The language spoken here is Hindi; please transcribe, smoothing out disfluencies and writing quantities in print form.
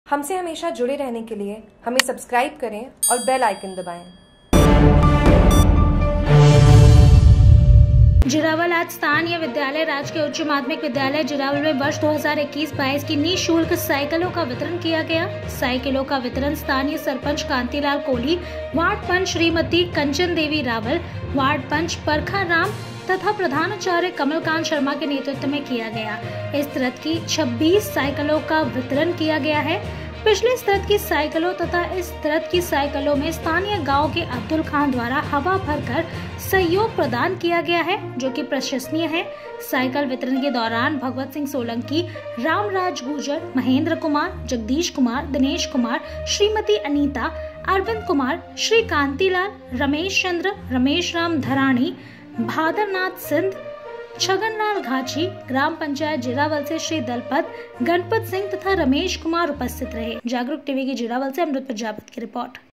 हमसे हमेशा जुड़े रहने के लिए हमें सब्सक्राइब करें और बेल आइकन दबाएं। जिरावल आज स्थानीय विद्यालय राजकीय उच्च माध्यमिक विद्यालय जिरावल में वर्ष 2021-22 की निःशुल्क साइकिलों का वितरण किया गया। साइकिलों का वितरण स्थानीय सरपंच कांतिलाल कोहली, वार्ड पंच श्रीमती कंचन देवी रावल, वार्ड पंच परखा राम तथा प्रधानाचार्य कमलकांत शर्मा के नेतृत्व में किया गया। इस तरह की 26 साइकिलों का वितरण किया गया है। पिछले स्तर की साइकिलों तथा इस तरह की साइकिलों में स्थानीय गांव के अब्दुल खान द्वारा हवा भरकर सहयोग प्रदान किया गया है, जो कि प्रशंसनीय है। साइकिल वितरण के दौरान भगवत सिंह सोलंकी, रामराज गुर्जर, महेंद्र कुमार, जगदीश कुमार, दिनेश कुमार, श्रीमती अनीता, अरविंद कुमार, श्री कांतिलाल, रमेश चंद्र, रमेश राम धरानी, भादरनाथ सिंध, छगनलाल घाची, ग्राम पंचायत जिरावल से श्री दलपत, गणपत सिंह तथा रमेश कुमार उपस्थित रहे। जागरूक टीवी की जिरावल से अमृत प्रजापति की रिपोर्ट।